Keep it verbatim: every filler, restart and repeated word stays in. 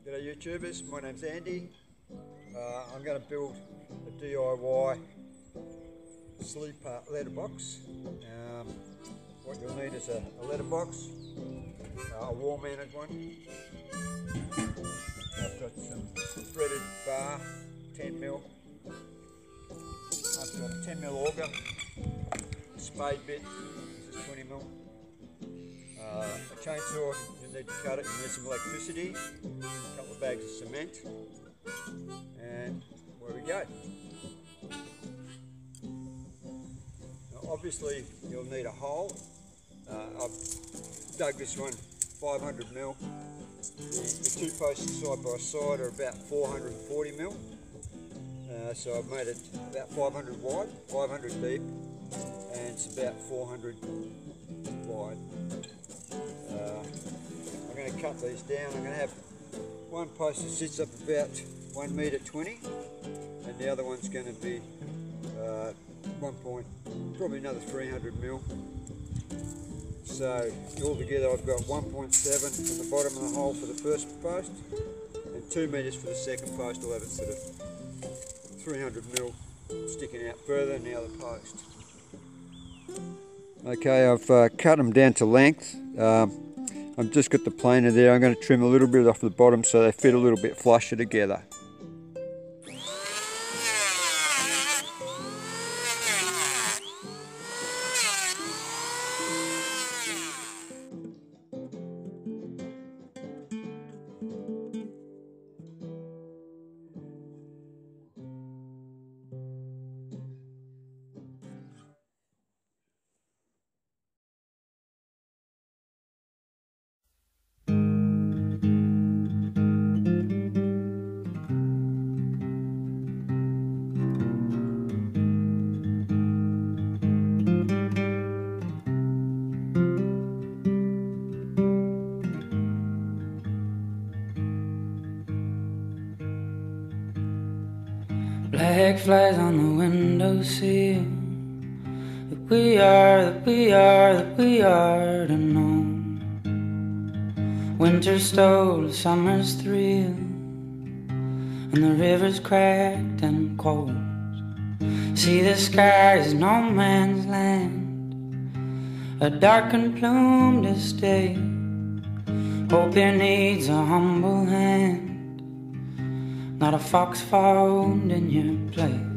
G'day YouTubers, my name's Andy. Uh, I'm going to build a D I Y sleeper letterbox. Um, what you'll need is a, a letterbox, uh, a wall mounted one. I've got some threaded bar, ten mil. I've got a ten mil auger, a spade bit, this is twenty mil. Uh, a chainsaw, you need to cut it, you need some electricity, a couple of bags of cement, and where we go. Now obviously you'll need a hole. Uh, I've dug this one five hundred mil. The, the two posts side by side are about four hundred forty mil. Uh, so I've made it about five hundred wide, five hundred deep, and it's about four hundred wide. Uh, I'm going to cut these down. I'm going to have one post that sits up about one metre twenty, and the other one's going to be uh, one point, probably another three hundred mil. So altogether I've got one point seven from the bottom of the hole for the first post, and two metres for the second post. I'll have it sort of three hundred mil sticking out further than the other post. Okay, I've uh, cut them down to length. Um, I've just got the planer there. I'm going to trim a little bit off the bottom so they fit a little bit flusher together. Black flies on the windowsill. That we are, that we are, that we are to know. Winter stole summer's thrill, and the river's cracked and cold. See, the sky is no man's land, a dark and plumed estate. Hope here needs a humble hand, not a fox found in your place.